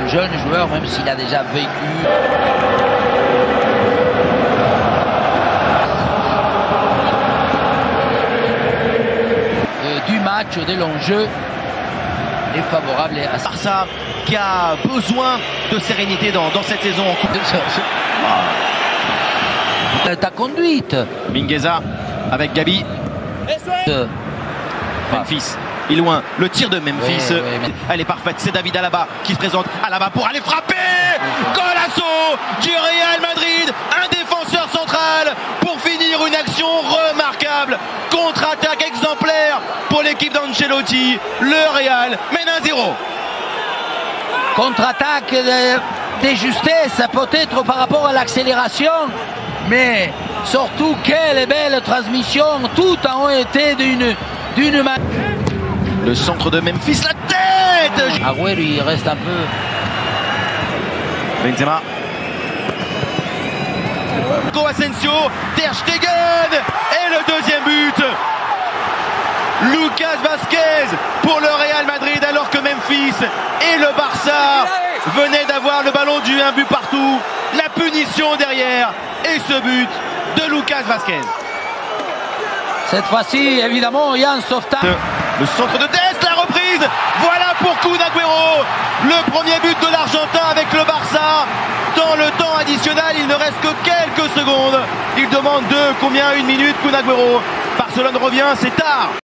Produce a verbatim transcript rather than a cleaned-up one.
jeune joueur, même s'il a déjà vécu euh, du match, des longs jeux, est favorable à ça. Barça qui a besoin de sérénité dans, dans cette saison en Coupe de ah. Ta conduite. Mingueza avec Gabi. Euh. Memphis est loin, le tir de Memphis, oui, oui, mais... elle est parfaite, c'est David Alaba qui se présente, Alaba pour aller frapper. Golasso du Real Madrid, un défenseur central pour finir une action remarquable, contre-attaque exemplaire pour l'équipe d'Ancelotti, le Real mène un zéro. Contre-attaque de, de justesse peut-être par rapport à l'accélération, mais surtout quelle belle transmission, toutes ont été d'une d'une main. Le centre de Memphis, la tête. Agüero il reste un peu. Benzema. Go Asensio, Ter Stegen et le deuxième but. Lucas Vazquez pour le Real Madrid alors que Memphis et le Barça venaient d'avoir le ballon du un but partout. La punition derrière et ce but de Lucas Vazquez. Cette fois-ci, évidemment, il y a un sauvetage. Le centre de Dest, la reprise. Voilà pour Kun Agüero. Le premier but de l'Argentin avec le Barça. Dans le temps additionnel, il ne reste que quelques secondes. Il demande de combien? Une minute, Kun Agüero. Barcelone revient, c'est tard.